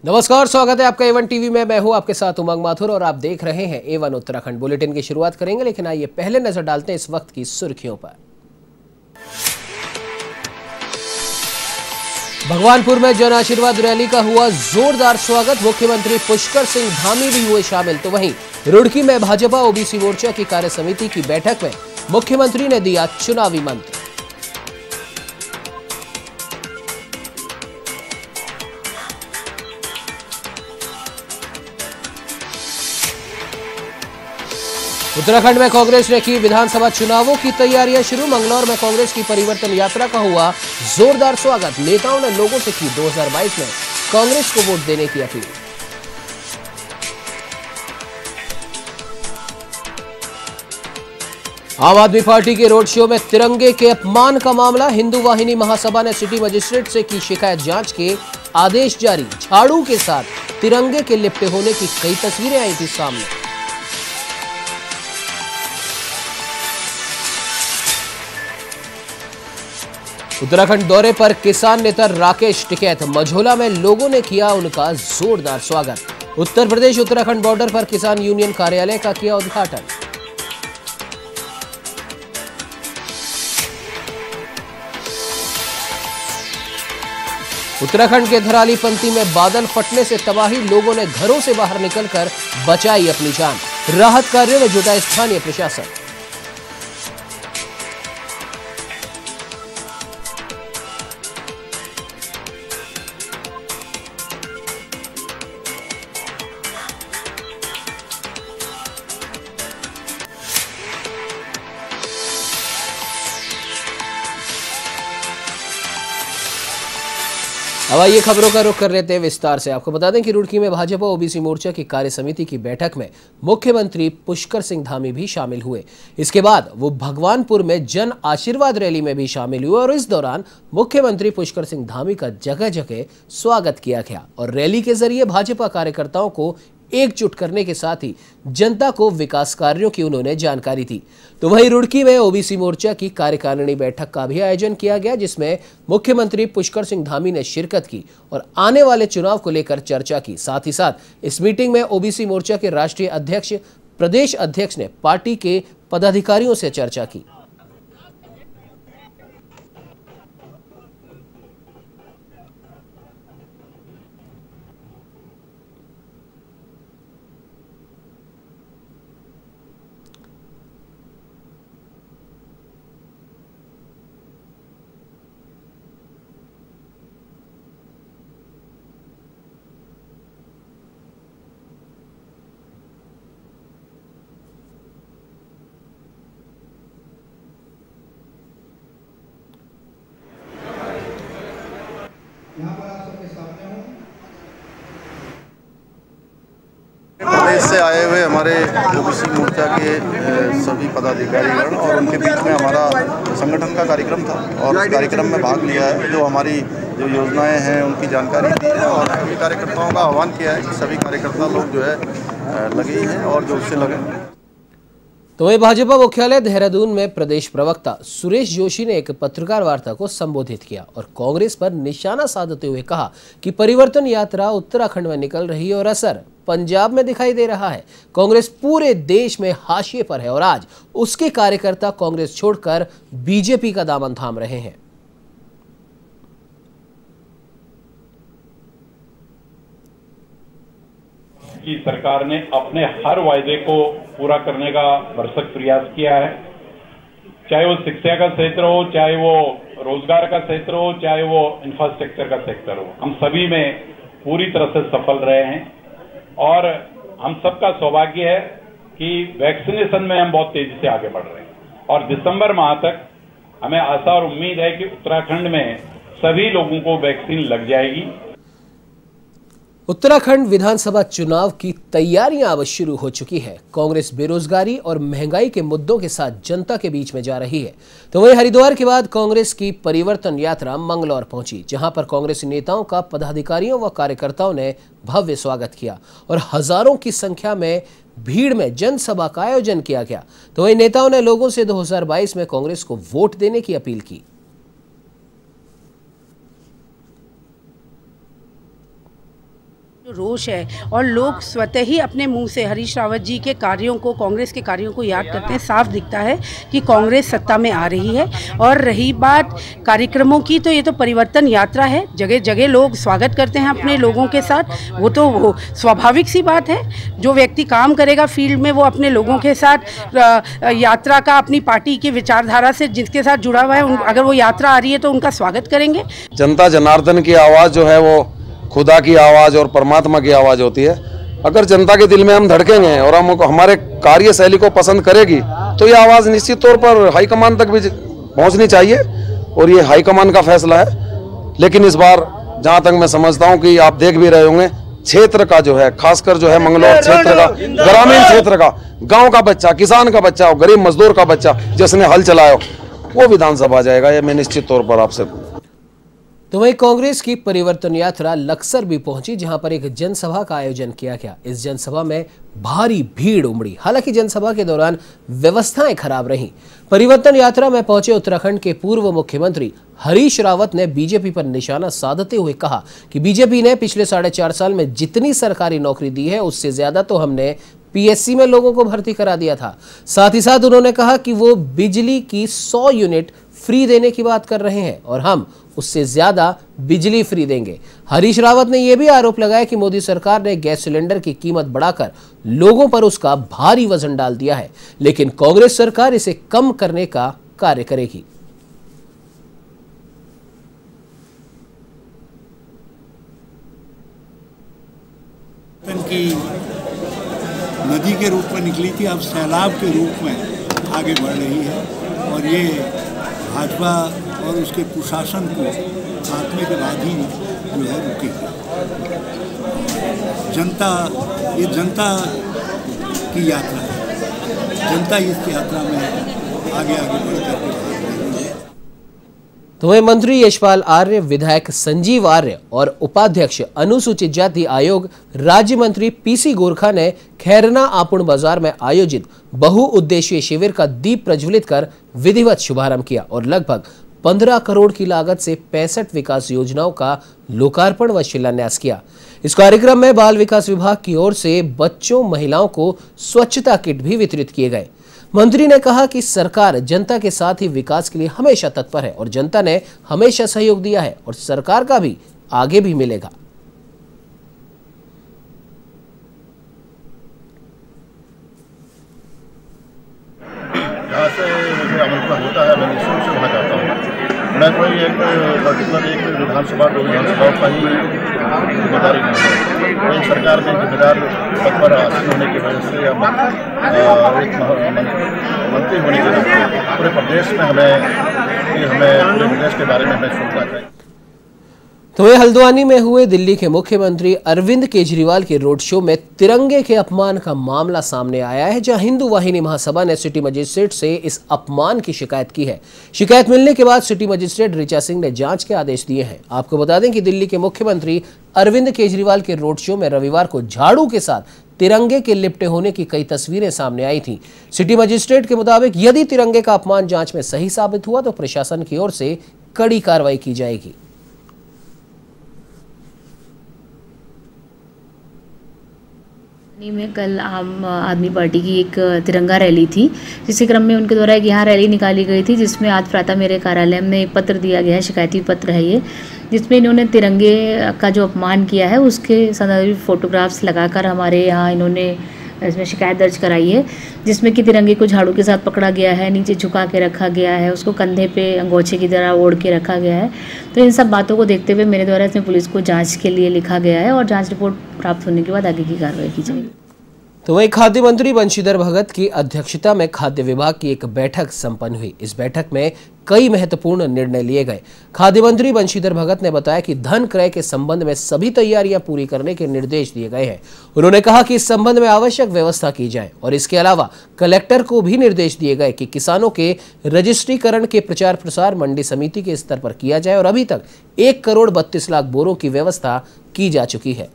नमस्कार, स्वागत है आपका A1 टीवी में। मैं हूं आपके साथ उमंग माथुर और आप देख रहे हैं A1 उत्तराखंड। बुलेटिन की शुरुआत करेंगे, लेकिन आइए पहले नजर डालते हैं इस वक्त की सुर्खियों पर। भगवानपुर में जन आशीर्वाद रैली का हुआ जोरदार स्वागत। मुख्यमंत्री पुष्कर सिंह धामी भी हुए शामिल। तो वहीं रुड़की में भाजपा ओबीसी मोर्चा की कार्य समिति की बैठक में मुख्यमंत्री ने दिया चुनावी मंत्र। उत्तराखंड में कांग्रेस ने की विधानसभा चुनावों की तैयारियां शुरू। मंगलौर में कांग्रेस की परिवर्तन यात्रा का हुआ जोरदार स्वागत। नेताओं ने लोगों से की 2022 में कांग्रेस को वोट देने की अपील। आम आदमी पार्टी के रोड शो में तिरंगे के अपमान का मामला। हिंदू वाहिनी महासभा ने सिटी मजिस्ट्रेट से की शिकायत जांच के आदेश जारी। झाड़ू के साथ तिरंगे के लिपटे होने की कई तस्वीरें आई थी सामने। उत्तराखंड दौरे पर किसान नेता राकेश टिकैत। मझोला में लोगों ने किया उनका जोरदार स्वागत। उत्तर प्रदेश उत्तराखंड बॉर्डर पर किसान यूनियन कार्यालय का किया उद्घाटन। उत्तराखंड के धराली पंती में बादल फटने से तबाही। लोगों ने घरों से बाहर निकलकर बचाई अपनी जान। राहत कार्यों में जुटा स्थानीय प्रशासन। अब आइए खबरों का रुख कर लेते हैं विस्तार से। आपको बता दें कि रुड़की में भाजपा ओबीसी मोर्चा की कार्य समिति की बैठक में मुख्यमंत्री पुष्कर सिंह धामी भी शामिल हुए। इसके बाद वो भगवानपुर में जन आशीर्वाद रैली में भी शामिल हुए और इस दौरान मुख्यमंत्री पुष्कर सिंह धामी का जगह जगह स्वागत किया गया और रैली के जरिए भाजपा कार्यकर्ताओं को एकजुट करने के साथ ही जनता को विकास कार्यों की उन्होंने जानकारी दी। तो वहीं रुड़की में ओबीसी मोर्चा की कार्यकारिणी बैठक का भी आयोजन किया गया, जिसमें मुख्यमंत्री पुष्कर सिंह धामी ने शिरकत की और आने वाले चुनाव को लेकर चर्चा की। साथ ही साथ इस मीटिंग में ओबीसी मोर्चा के राष्ट्रीय अध्यक्ष, प्रदेश अध्यक्ष ने पार्टी के पदाधिकारियों से चर्चा की। प्रदेश से आए हुए हमारे ओबीसी मोर्चा के सभी पदाधिकारीगण और उनके बीच में हमारा संगठन का कार्यक्रम था और उस कार्यक्रम में भाग लिया है। जो हमारी जो योजनाएं हैं उनकी जानकारी दी है और सभी कार्यकर्ताओं का आह्वान किया है कि सभी कार्यकर्ता लोग जो है लगे हैं और जो उससे लगे। तो वहीं भाजपा मुख्यालय देहरादून में प्रदेश प्रवक्ता सुरेश जोशी ने एक पत्रकार वार्ता को संबोधित किया और कांग्रेस पर निशाना साधते हुए कहा कि परिवर्तन यात्रा उत्तराखंड में निकल रही है और असर पंजाब में दिखाई दे रहा है। कांग्रेस पूरे देश में हाशिए पर है और आज उसके कार्यकर्ता कांग्रेस छोड़कर बीजेपी का दामन थाम रहे हैं। की सरकार ने अपने हर वायदे को पूरा करने का भरसक प्रयास किया है, चाहे वो शिक्षा का क्षेत्र हो, चाहे वो रोजगार का क्षेत्र हो, चाहे वो इंफ्रास्ट्रक्चर का सेक्टर हो। हम सभी में पूरी तरह से सफल रहे हैं और हम सबका सौभाग्य है कि वैक्सीनेशन में हम बहुत तेजी से आगे बढ़ रहे हैं और दिसंबर माह तक हमें आशा और उम्मीद है कि उत्तराखंड में सभी लोगों को वैक्सीन लग जाएगी। उत्तराखंड विधानसभा चुनाव की तैयारियां अब शुरू हो चुकी है। कांग्रेस बेरोजगारी और महंगाई के मुद्दों के साथ जनता के बीच में जा रही है। तो वहीं हरिद्वार के बाद कांग्रेस की परिवर्तन यात्रा मंगलौर पहुंची, जहां पर कांग्रेसी नेताओं का पदाधिकारियों व कार्यकर्ताओं ने भव्य स्वागत किया और हजारों की संख्या में भीड़ में जनसभा का आयोजन किया गया। तो वहीं नेताओं ने लोगों से 2022 में कांग्रेस को वोट देने की अपील की। रोष है और लोग स्वतः ही अपने मुंह से हरीश रावत जी के कार्यों को, कांग्रेस के कार्यों को याद करते हैं। साफ दिखता है कि कांग्रेस सत्ता में आ रही है। और रही बात कार्यक्रमों की, तो ये तो परिवर्तन यात्रा है। जगह जगह लोग स्वागत करते हैं अपने लोगों के साथ, वो तो स्वाभाविक सी बात है। जो व्यक्ति काम करेगा फील्ड में, वो अपने लोगों के साथ यात्रा का, अपनी पार्टी की विचारधारा से जिसके साथ जुड़ा हुआ है, अगर वो यात्रा आ रही है तो उनका स्वागत करेंगे। जनता जनार्दन की आवाज़ जो है वो खुदा की आवाज़ और परमात्मा की आवाज़ होती है। अगर जनता के दिल में हम धड़केंगे और हम हमारे कार्यशैली को पसंद करेगी तो ये आवाज़ निश्चित तौर पर हाईकमान तक भी पहुंचनी चाहिए और ये हाईकमान का फैसला है। लेकिन इस बार जहां तक मैं समझता हूं कि आप देख भी रहे होंगे, क्षेत्र का जो है, खासकर जो है मंगलौर क्षेत्र का, ग्रामीण क्षेत्र का, गाँव का बच्चा, किसान का बच्चा, गरीब मजदूर का बच्चा जिसने हल चलाया वो विधानसभा जाएगा, ये मैं निश्चित तौर पर आपसे। तो वहीं कांग्रेस की परिवर्तन यात्रा लक्सर भी पहुंची, जहां पर एक जनसभा का आयोजन किया गया। इस जनसभा में भारी भीड़ उमड़ी। हालांकि जनसभा के दौरान व्यवस्थाएं खराब रहीं। परिवर्तन यात्रा में पहुंचे उत्तराखंड के पूर्व मुख्यमंत्री हरीश रावत ने बीजेपी पर निशाना साधते हुए कहा कि बीजेपी ने पिछले 4.5 साल में जितनी सरकारी नौकरी दी है उससे ज्यादा तो हमने पीएससी में लोगों को भर्ती करा दिया था। साथ ही साथ उन्होंने कहा कि वो बिजली की 100 यूनिट फ्री देने की बात कर रहे हैं और हम उससे ज्यादा बिजली फ्री देंगे। हरीश रावत ने यह भी आरोप लगाया कि मोदी सरकार ने गैस सिलेंडर की कीमत बढ़ाकर लोगों पर उसका भारी वजन डाल दिया है, लेकिन कांग्रेस सरकार इसे कम करने का कार्य करेगी। की नदी के रूप में निकली थी, अब सैलाब के रूप में आगे बढ़ रही है और ये भाजपा और उसके प्रशासन को खात्मे के बाद ही जो है रुकेगी। ये जनता की यात्रा है। जनता इस यात्रा में आगे बढ़ करके तो वह मंत्री यशपाल आर्य, विधायक संजीव आर्य और उपाध्यक्ष अनुसूचित जाति आयोग राज्य मंत्री पीसी गोरखा ने खैरना आपुण बाजार में आयोजित बहुउद्देशीय शिविर का दीप प्रज्वलित कर विधिवत शुभारंभ किया और लगभग 15 करोड़ की लागत से 65 विकास योजनाओं का लोकार्पण व शिलान्यास किया। इस कार्यक्रम में बाल विकास विभाग की ओर से बच्चों, महिलाओं को स्वच्छता किट भी वितरित किए गए। मंत्री ने कहा कि सरकार जनता के साथ ही विकास के लिए हमेशा तत्पर है और जनता ने हमेशा सहयोग दिया है और सरकार का भी आगे भी मिलेगा। जहाँ से मुझे आमंत्रण होता है मैं निःशुल्क से वहाँ जाता हूँ। मैं कोई एक पर्टिकुलर एक विधानसभा को विधानसभा का ही जिम्मेदारी नहीं है। कोई सरकार में जिम्मेदार पद पर आसीन होने की वजह से या एक मंत्री होने के नाते पूरे प्रदेश में हमें पूरे प्रदेश के बारे में हमें सोचना चाहिए। तो वे हल्द्वानी में हुए दिल्ली के मुख्यमंत्री अरविंद केजरीवाल के रोड शो में तिरंगे के अपमान का मामला सामने आया है, जहां हिंदू वाहिनी महासभा ने सिटी मजिस्ट्रेट से इस अपमान की शिकायत की है। शिकायत मिलने के बाद सिटी मजिस्ट्रेट ऋचा सिंह ने जांच के आदेश दिए हैं। आपको बता दें कि दिल्ली के मुख्यमंत्री अरविंद केजरीवाल के रोड शो में रविवार को झाड़ू के साथ तिरंगे के लिपटे होने की कई तस्वीरें सामने आई थी। सिटी मजिस्ट्रेट के मुताबिक यदि तिरंगे का अपमान जांच में सही साबित हुआ तो प्रशासन की ओर से कड़ी कार्रवाई की जाएगी। में कल आम आदमी पार्टी की एक तिरंगा रैली थी, जिसके क्रम में उनके द्वारा एक यहाँ रैली निकाली गई थी, जिसमें आज प्रातः मेरे कार्यालय में एक पत्र दिया गया है, शिकायती पत्र है ये, जिसमें इन्होंने तिरंगे का जो अपमान किया है उसके संदर्भित फोटोग्राफ्स लगाकर हमारे यहाँ इन्होंने इसमें शिकायत दर्ज कराई है, जिसमें कि तिरंगे को झाड़ू के साथ पकड़ा गया है, नीचे झुका के रखा गया है, उसको कंधे पे अंगोछे की तरह ओढ़ के रखा गया है। तो इन सब बातों को देखते हुए मेरे द्वारा इसमें पुलिस को जांच के लिए लिखा गया है और जांच रिपोर्ट प्राप्त होने के बाद आगे की कार्रवाई की जाएगी। तो वहीं खाद्य मंत्री बंशीधर भगत की अध्यक्षता में खाद्य विभाग की एक बैठक संपन्न हुई। इस बैठक में कई महत्वपूर्ण निर्णय लिए गए। खाद्य मंत्री बंशीधर भगत ने बताया कि धन क्रय के संबंध में सभी तैयारियां पूरी करने के निर्देश दिए गए हैं। उन्होंने कहा कि इस संबंध में आवश्यक व्यवस्था की जाए और इसके अलावा कलेक्टर को भी निर्देश दिए गए कि किसानों के रजिस्ट्रीकरण के प्रचार प्रसार मंडी समिति के स्तर पर किया जाए और अभी तक 1 करोड़ 32 लाख बोरों की व्यवस्था की जा चुकी है।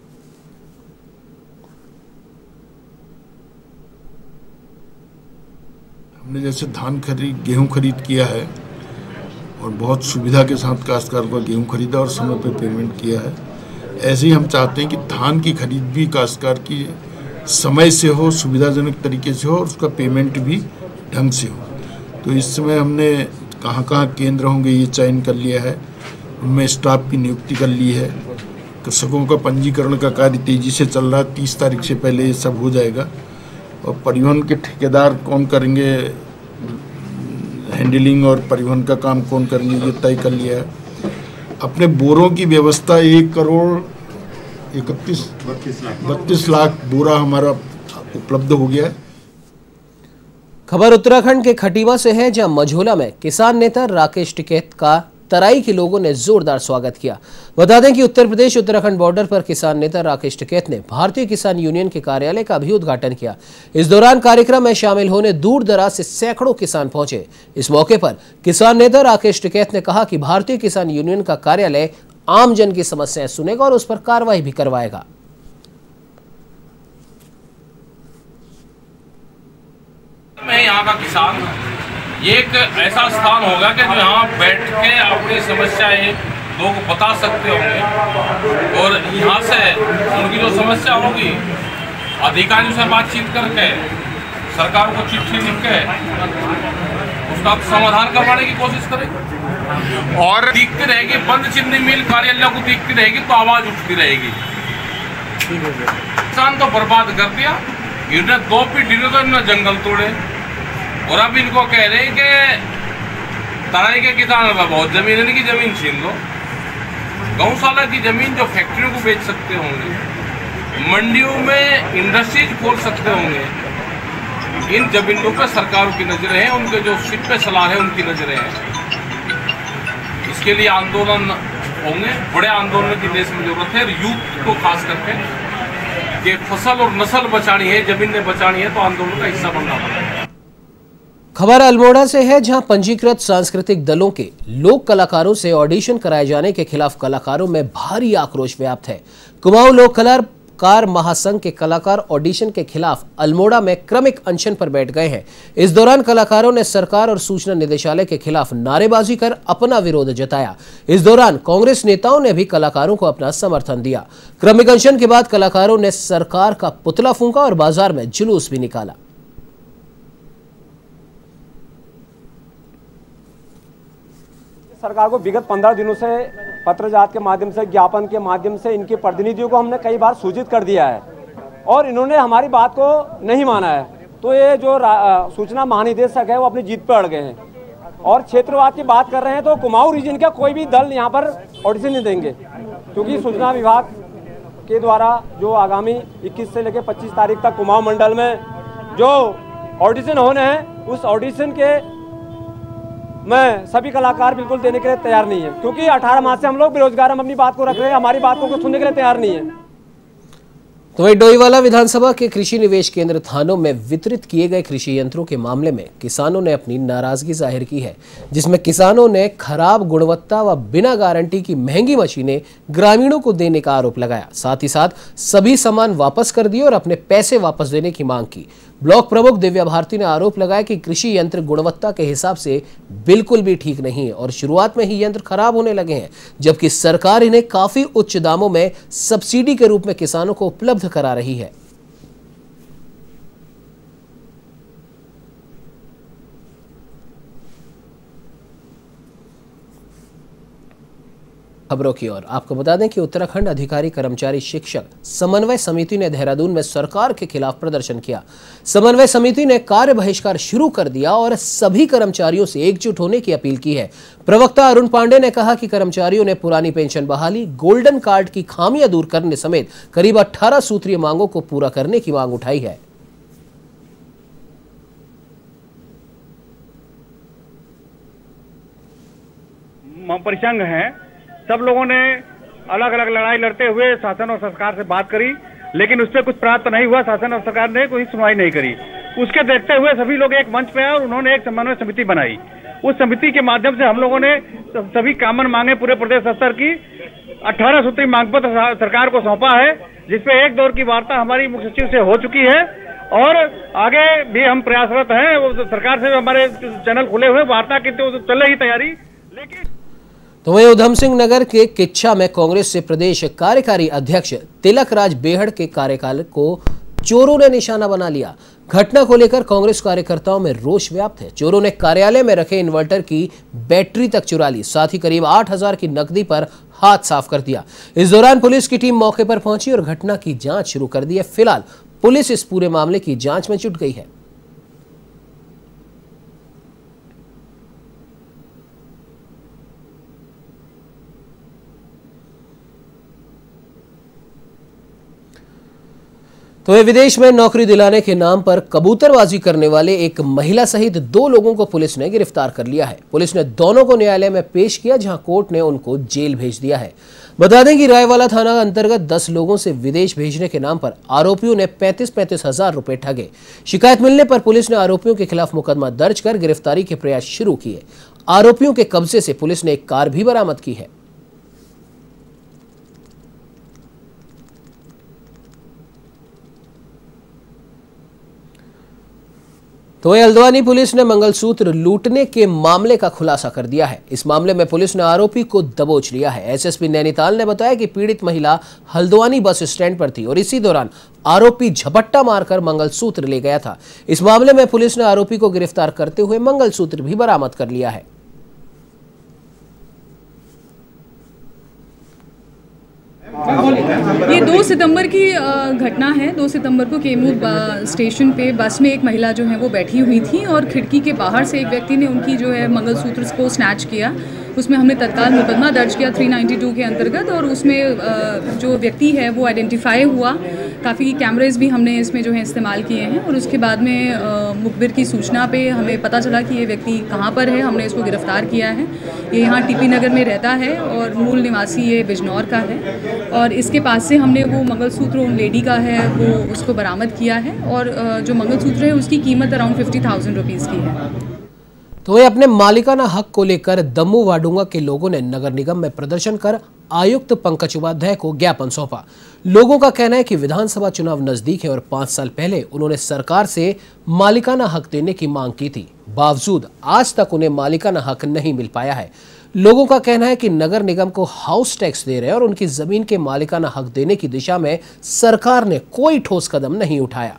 हमने जैसे धान खरीद, गेहूं खरीद किया है और बहुत सुविधा के साथ काश्तकार को गेहूं खरीदा और समय पर पेमेंट किया है। ऐसे ही हम चाहते हैं कि धान की खरीद भी काश्तकार की समय से हो, सुविधाजनक तरीके से हो और उसका पेमेंट भी ढंग से हो। तो इस समय हमने कहाँ कहाँ केंद्र होंगे ये चयन कर लिया है, उनमें स्टाफ की नियुक्ति कर ली है। कृषकों का पंजीकरण का कार्य तेजी से चल रहा है, 30 तारीख से पहले ये सब हो जाएगा। और परिवहन के ठेकेदार कौन करेंगे, हैंडलिंग और परिवहन का काम कौन करेंगे, ये तय कर लिया है। अपने बोरों की व्यवस्था 1,32 लाख बोरा हमारा उपलब्ध हो गया है। खबर उत्तराखंड के खटीमा से है, जहां मझोला में किसान नेता राकेश टिकैत का तराई के लोगों ने जोरदार स्वागत किया। बता दें कि उत्तर प्रदेश उत्तराखंड बॉर्डर पर किसान नेता राकेश टिकैत ने भारतीय किसान यूनियन के कार्यालय का भी उद्घाटन किया। इस दौरान कार्यक्रम में शामिल होने दूर दराज से सैकड़ों किसान पहुंचे। इस मौके पर किसान नेता राकेश टिकैत ने कहा कि भारतीय किसान यूनियन का कार्यालय आम जन की समस्याएं सुनेगा और उस पर कार्रवाई भी करवाएगा। मैं यहाँ का किसान, ये एक ऐसा स्थान होगा कि जो यहाँ बैठ के अपनी समस्याएं लोगों को बता सकते होंगे और यहाँ से उनकी जो समस्या होगी अधिकारियों से बातचीत करके सरकार को चिट्ठी लिख के उसका समाधान करवाने की कोशिश करेंगे। और दिखती रहेगी बंद चीनी मिल कार्यालय को दिखती रहेगी तो आवाज उठती रहेगी। किसान तो बर्बाद कर दिया, इन्होंने 2 फीट तो इन्होंने जंगल तोड़े और अब इनको कह रहे हैं कि तराई के किसानों का बहुत जमीन है, इनकी जमीन छीन लो। गौशाला की जमीन जो फैक्ट्रियों को बेच सकते होंगे, मंडियों में इंडस्ट्रीज खोल सकते होंगे, इन जमीनों पर सरकारों की नजरें हैं, उनके जो सिर पे सलाह है उनकी नजरें हैं। इसके लिए आंदोलन होंगे, बड़े आंदोलन की देश में जरूरत है। यूथ को खास करके कि फसल और नस्ल बचानी है, जमीनें बचानी है तो आंदोलन का हिस्सा बनना पड़ेगा। खबर अल्मोड़ा से है, जहां पंजीकृत सांस्कृतिक दलों के लोक कलाकारों से ऑडिशन कराए जाने के खिलाफ कलाकारों में भारी आक्रोश व्याप्त है। कुमाऊं लोक कलाकार महासंघ के कलाकार ऑडिशन के खिलाफ अल्मोड़ा में क्रमिक अनशन पर बैठ गए हैं। इस दौरान कलाकारों ने सरकार और सूचना निदेशालय के खिलाफ नारेबाजी कर अपना विरोध जताया। इस दौरान कांग्रेस नेताओं ने भी कलाकारों को अपना समर्थन दिया। क्रमिक अनशन के बाद कलाकारों ने सरकार का पुतला फूंका और बाजार में जुलूस भी निकाला। सरकार को विगत 15 दिनों से पत्रजात के माध्यम से, ज्ञापन के माध्यम से इनके प्रतिनिधियों को हमने कई बार सूचित कर दिया है और इन्होंने हमारी बात को नहीं माना है। तो ये जो सूचना महानिदेशक है वो अपनी जीत पर अड़ गए हैं और क्षेत्रवाद की बात कर रहे हैं। तो कुमाऊं रीजन का कोई भी दल यहाँ पर ऑडिशन नहीं देंगे, क्योंकि सूचना विभाग के द्वारा जो आगामी 21 से लेकर 25 तारीख तक कुमाऊं मंडल में जो ऑडिशन होने हैं, उस ऑडिशन के मैं सभी कलाकार बिल्कुल देने के लिए तैयार नहीं है, क्योंकि 18 माह से हम लोग बेरोजगार, हम अपनी बात को रख रहे हैं, हमारी बात को सुनने के लिए तैयार नहीं है। तो वही डोईवाला विधानसभा के कृषि निवेश केंद्र थानों में वितरित किए गए कृषि यंत्रों के मामले में किसानों ने अपनी नाराजगी जाहिर की है, जिसमें किसानों ने खराब गुणवत्ता व बिना गारंटी की महंगी मशीनें ग्रामीणों को देने का आरोप लगाया। साथ ही साथ सभी सामान वापस कर दिए और अपने पैसे वापस देने की मांग की। ब्लॉक प्रमुख दिव्या भारती ने आरोप लगाया कि कृषि यंत्र गुणवत्ता के हिसाब से बिल्कुल भी ठीक नहीं है और शुरुआत में ही यंत्र खराब होने लगे हैं, जबकि सरकार इन्हें काफी उच्च दामों में सब्सिडी के रूप में किसानों को उपलब्ध करा रही है। खबरों की ओर आपको बता दें कि उत्तराखंड अधिकारी कर्मचारी शिक्षक समन्वय समिति ने देहरादून में सरकार के खिलाफ प्रदर्शन किया। समन्वय समिति ने कार्य बहिष्कार शुरू कर दिया और सभी कर्मचारियों से एकजुट होने की अपील की है। प्रवक्ता अरुण पांडे ने कहा कि कर्मचारियों ने पुरानी पेंशन बहाली, गोल्डन कार्ड की खामियां दूर करने समेत करीब 18 सूत्रीय मांगों को पूरा करने की मांग उठाई है। परिसंघ है, सब लोगों ने अलग अलग लड़ाई लड़ते हुए शासन और सरकार से बात करी, लेकिन उस पर कुछ प्राप्त नहीं हुआ। शासन और सरकार ने कोई सुनवाई नहीं करी। उसके देखते हुए सभी लोग एक मंच पे आए और उन्होंने एक समन्वय समिति बनाई। उस समिति के माध्यम से हम लोगों ने सभी कामन मांगे पूरे प्रदेश स्तर की 18 सूत्री मांग पत्र सरकार को सौंपा है, जिसपे एक दौर की वार्ता हमारी मुख्य सचिव से हो चुकी है और आगे भी हम प्रयासरत हैं। सरकार से हमारे चैनल खुले हुए, वार्ता की तो चल रही तैयारी। लेकिन तो वहीं उधम सिंह नगर के किच्छा में कांग्रेस से प्रदेश कार्यकारी अध्यक्ष तिलक राज बेहड़ के कार्यकाल को चोरों ने निशाना बना लिया। घटना को लेकर कांग्रेस कार्यकर्ताओं में रोष व्याप्त है। चोरों ने कार्यालय में रखे इन्वर्टर की बैटरी तक चुरा ली, साथ ही करीब 8,000 की नकदी पर हाथ साफ कर दिया। इस दौरान पुलिस की टीम मौके पर पहुंची और घटना की जांच शुरू कर दी है। फिलहाल पुलिस इस पूरे मामले की जांच में जुट गई है। तो ये विदेश में नौकरी दिलाने के नाम पर कबूतरबाजी करने वाले एक महिला सहित 2 लोगों को पुलिस ने गिरफ्तार कर लिया है। पुलिस ने दोनों को न्यायालय में पेश किया, जहां कोर्ट ने उनको जेल भेज दिया है। बता दें कि रायवाला थाना अंतर्गत 10 लोगों से विदेश भेजने के नाम पर आरोपियों ने 35-35 हजार रुपए ठगे। शिकायत मिलने पर पुलिस ने आरोपियों के खिलाफ मुकदमा दर्ज कर गिरफ्तारी के प्रयास शुरू किए। आरोपियों के कब्जे से पुलिस ने एक कार भी बरामद की है। तो हल्द्वानी पुलिस ने मंगलसूत्र लूटने के मामले का खुलासा कर दिया है। इस मामले में पुलिस ने आरोपी को दबोच लिया है। एसएसपी नैनीताल ने बताया कि पीड़ित महिला हल्द्वानी बस स्टैंड पर थी और इसी दौरान आरोपी झपट्टा मारकर मंगलसूत्र ले गया था। इस मामले में पुलिस ने आरोपी को गिरफ्तार करते हुए मंगलसूत्र भी बरामद कर लिया है। ये 2 सितंबर की घटना है। 2 सितंबर को केमू स्टेशन पे बस में एक महिला जो है वो बैठी हुई थी और खिड़की के बाहर से एक व्यक्ति ने उनकी जो है मंगलसूत्र को स्नैच किया। उसमें हमने तत्काल मुकदमा दर्ज किया 392 के अंतर्गत और उसमें जो व्यक्ति है वो आइडेंटिफाई हुआ। काफ़ी कैमरेज भी हमने इसमें जो है इस्तेमाल किए हैं और उसके बाद में मुखबिर की सूचना पे हमें पता चला कि ये व्यक्ति कहाँ पर है। हमने इसको गिरफ्तार किया है। ये यहाँ टीपी नगर में रहता है और मूल निवासी ये बिजनौर का है और इसके पास से हमने वो मंगलसूत्र उन लेडी का है वो उसको बरामद किया है और जो मंगलसूत्र है उसकी कीमत अराउंड 50,000 रुपीज़ की है। तो ये अपने मालिकाना हक को लेकर दम्मू वाडूंगा के लोगों ने नगर निगम में प्रदर्शन कर आयुक्त पंकज उपाध्याय को ज्ञापन सौंपा। लोगों का कहना है कि विधानसभा चुनाव नजदीक है और 5 साल पहले उन्होंने सरकार से मालिकाना हक देने की मांग की थी, बावजूद आज तक उन्हें मालिकाना हक नहीं मिल पाया है। लोगों का कहना है कि नगर निगम को हाउस टैक्स दे रहे हैं और उनकी जमीन के मालिकाना हक देने की दिशा में सरकार ने कोई ठोस कदम नहीं उठाया।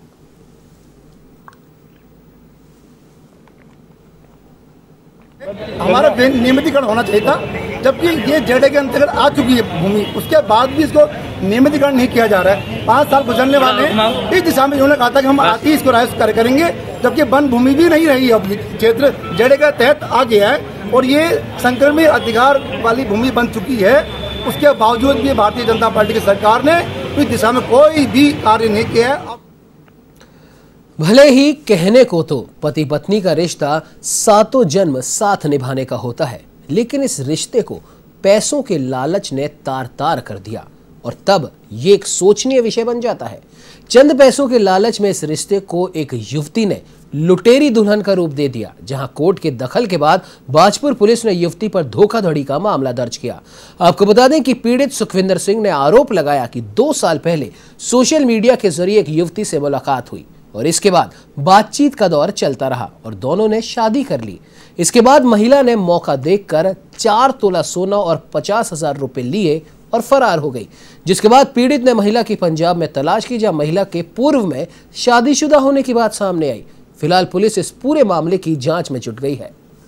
हमारा नियमितीकरण होना चाहिए था, जबकि ये जेडे के अंतर्गत आ चुकी है भूमि, उसके बाद भी इसको नियमितीकरण नहीं किया जा रहा है। 5 साल गुजरने वाले हैं। इस दिशा में इन्होंने कहा था कि हम आती इसको राइज कार्य करेंगे, जबकि वन भूमि भी नहीं रही। अब क्षेत्र जेडे के तहत आ गया है और ये संक्रमित अधिकार वाली भूमि बन चुकी है। उसके बावजूद भी भारतीय जनता पार्टी की सरकार ने इस दिशा में कोई भी कार्य नहीं किया है। भले ही कहने को तो पति पत्नी का रिश्ता सातों जन्म साथ निभाने का होता है, लेकिन इस रिश्ते को पैसों के लालच ने तार तार कर दिया और तब ये एक सोचनीय विषय बन जाता है। चंद पैसों के लालच में इस रिश्ते को एक युवती ने लुटेरी दुल्हन का रूप दे दिया, जहां कोर्ट के दखल के बाद बाजपुर पुलिस ने युवती पर धोखाधड़ी का मामला दर्ज किया। आपको बता दें कि पीड़ित सुखविंदर सिंह ने आरोप लगाया कि 2 साल पहले सोशल मीडिया के जरिए एक युवती से मुलाकात हुई और इसके बाद बातचीत का दौर चलता रहा और दोनों ने शादी कर ली। इसके बाद महिला ने मौका देखकर 4 तोला सोना और 50,000 रुपए लिए और फरार हो गई, जिसके बाद पीड़ित ने महिला की पंजाब में तलाश की, जहां महिला के पूर्व में शादीशुदा होने की बात सामने आई। फिलहाल पुलिस इस पूरे मामले की जांच में जुट गई है।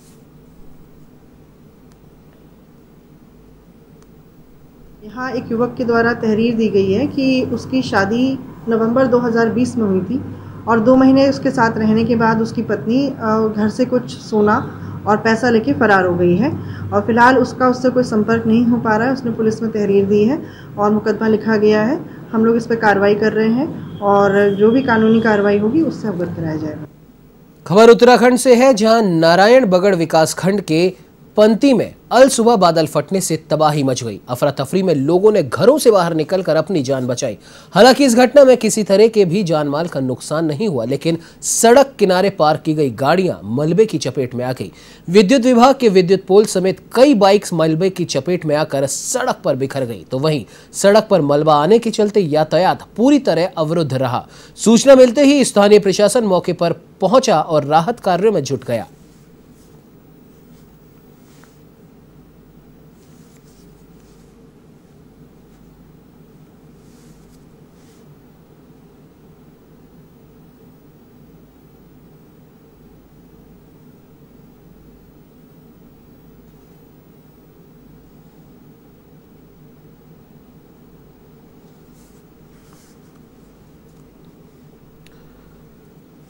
यहाँ एक युवक के द्वारा तहरीर दी गई है कि उसकी शादी नवंबर 2020 में हुई थी और 2 महीने उसके साथ रहने के बाद उसकी पत्नी घर से कुछ सोना और पैसा लेके फरार हो गई है और फिलहाल उससे कोई संपर्क नहीं हो पा रहा है। उसने पुलिस में तहरीर दी है और मुकदमा लिखा गया है। हम लोग इस पर कार्रवाई कर रहे हैं और जो भी कानूनी कार्रवाई होगी उससे अवगत कराया जाएगा। खबर उत्तराखंड से है, जहां नारायण बगड़ विकासखंड के पंती में अल सुबह बादल फटने से तबाही मच गई। अफरा तफरी में लोगों ने घरों से बाहर निकलकर अपनी जान बचाई। हालांकि इस घटना में किसी तरह के भी जान माल का नुकसान नहीं हुआ, लेकिन सड़क किनारे पार्क की गई गाड़ियां मलबे की चपेट में आ गई। विद्युत विभाग के विद्युत पोल समेत कई बाइक्स मलबे की चपेट में आकर सड़क पर बिखर गई। तो वहीं सड़क पर मलबा आने के चलते यातायात पूरी तरह अवरुद्ध रहा। सूचना मिलते ही स्थानीय प्रशासन मौके पर पहुंचा और राहत कार्यों में जुट गया।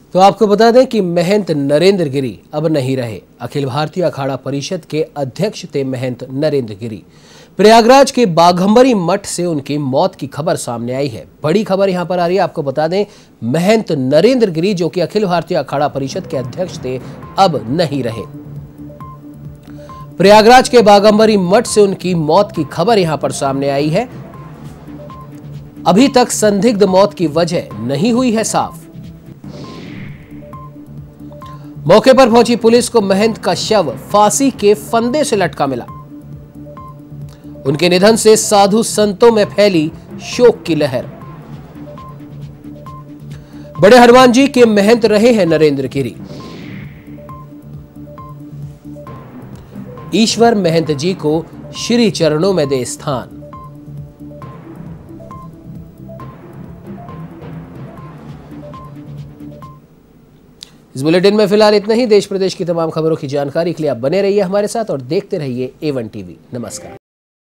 तो आपको बता दें कि महंत नरेंद्र गिरी अब नहीं रहे। अखिल भारतीय अखाड़ा परिषद के अध्यक्ष थे महंत नरेंद्र गिरी। प्रयागराज के बाघंबरी मठ से उनकी मौत की खबर सामने आई है। बड़ी खबर यहां पर आ रही है। आपको बता दें, महंत नरेंद्र गिरी जो कि अखिल भारतीय अखाड़ा परिषद के अध्यक्ष थे, अब नहीं रहे। प्रयागराज के बाघंबरी मठ से उनकी मौत की खबर यहां पर सामने आई है। अभी तक संदिग्ध मौत की वजह नहीं हुई है साफ। मौके पर पहुंची पुलिस को महंत का शव फांसी के फंदे से लटका मिला। उनके निधन से साधु संतों में फैली शोक की लहर। बड़े हनुमान जी के महंत रहे हैं नरेंद्र गिरी। ईश्वर महंत जी को श्री चरणों में दे स्थान। इस बुलेटिन में फिलहाल इतना ही। देश प्रदेश की तमाम खबरों की जानकारी के लिए आप बने रहिए हमारे साथ और देखते रहिए A1 TV। नमस्कार।